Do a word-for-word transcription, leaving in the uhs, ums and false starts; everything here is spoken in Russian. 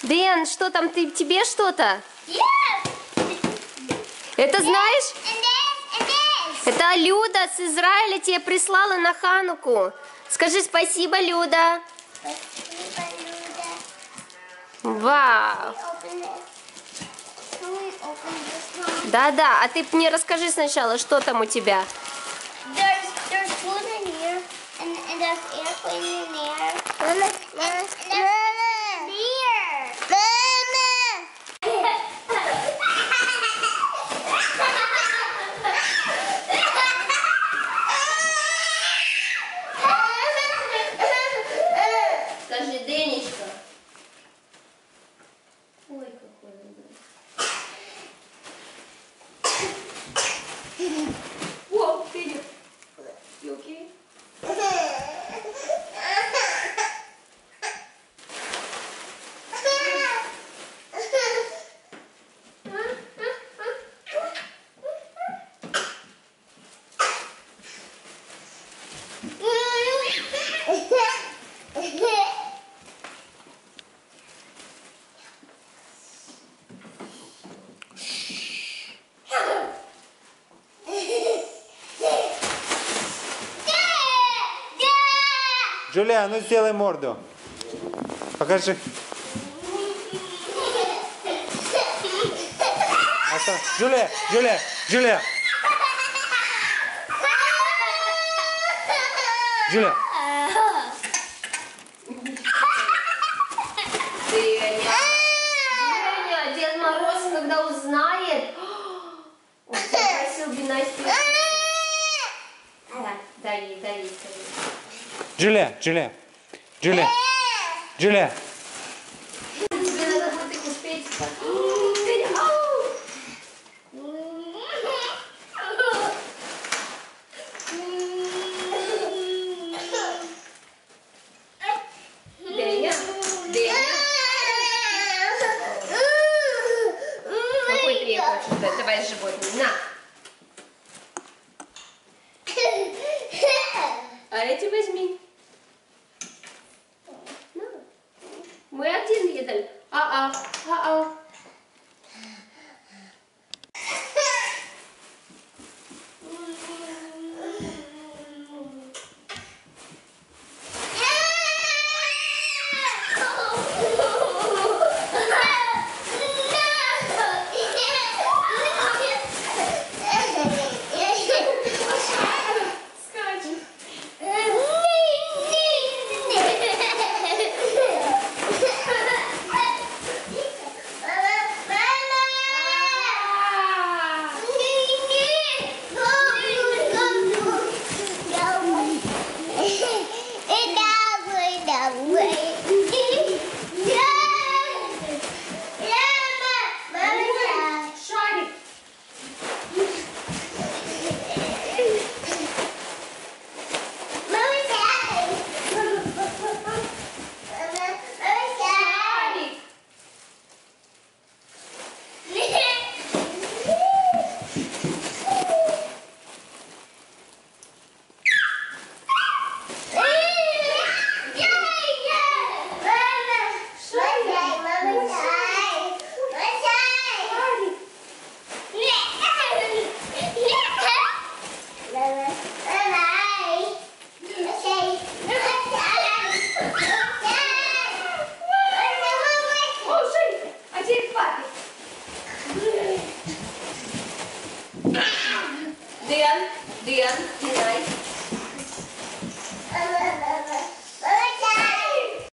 Дэн, что там, ты, тебе что-то? Yes. Это Yes. знаешь? And this, and this. Это Люда с Израиля тебе прислала на Хануку. Скажи спасибо, Люда. Спасибо, Люда. Вау. Open this. Can we open this one? Да-да, а ты мне расскажи сначала, что там у тебя. There's there's food in here, and, and there's airplane in there. Mama, mama, mama, beer. Mama. Скажи, Денечка. Ой, какой он. О, Федя. You okay? Джулия, ну сделай морду. Покажи. Остав... Джулия, Джулия, Джулия. Джулия. Деня. Деня, Дед Мороз, когда узнает, он попросил династию. Да, дай ей, дай ей, дай ей. Джулия, Джулия, Джулия, Джулия. Тебе надо будет их успеть. Деня, ау! Деня, Деня. Какой ты ей хочешь? Да, давай животное. На. А эти возьми. На. Мы один едали. А-а, а-а. Дэн, Дэн, Динай.